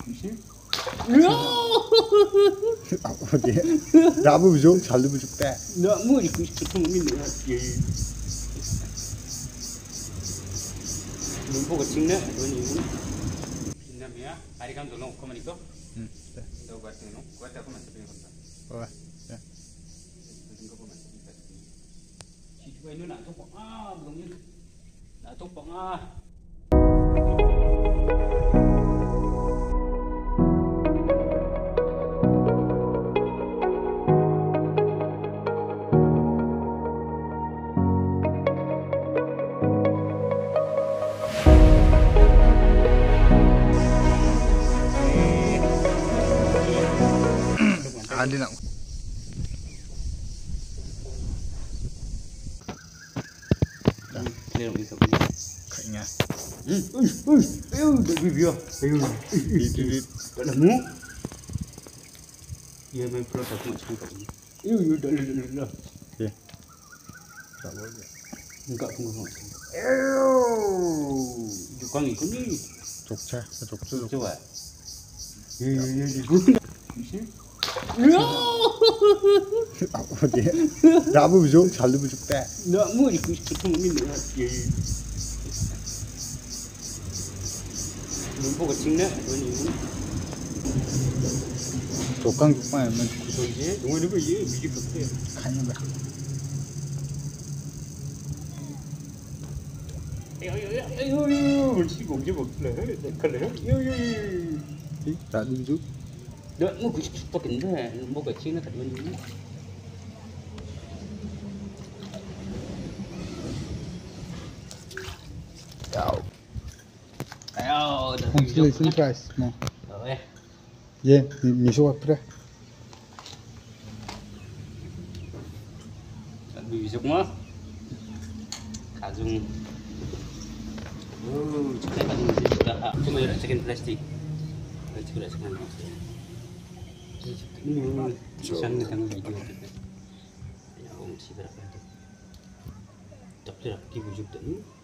Apa dia? Rabu bujuk, selalu bujuk teh. Nggak mau ketemu ini ya. Lupa kecingnya, ini. Ini ya, hari kan dulu kau menikah. Tahu buat ini, buat aku masih pengen kontak. Oh, ya. Siapa ini nak tumpang belum ni. Nak tumpang Andi nak. Ni lebih tak. Kayaknya. Dah biar. Ini. Kamu? Ya, main pro tak macam ni. Dah. Ya. Tak boleh. Enggak tunggu. Jukang ikut ni. Jogja. Coba. Ya, di Apa dia? Rabu bujuk, selalu bujuk teh. nggak mau ketemu ini ya. Lupa kecingnya, ini. Tukang mana? Tunggu dulu ya, biji kecil. Kayaknya dah. Ayo, sibuk lah. Kalau, Tak bujuk. dah mau pakai dah, mau kecingnya tak ini. Ayo, dah. Consolation prize. Mau. Eh, Ye, ni so apa? Bisok mah. Kazung. Oh, cekai kazung sudah. Cuma ada cekin plastik. Cekai dah sekarang. Ini sangat tanggung video kita. Ya, om si berapa tu? Tak boleh lagi bujuk tu.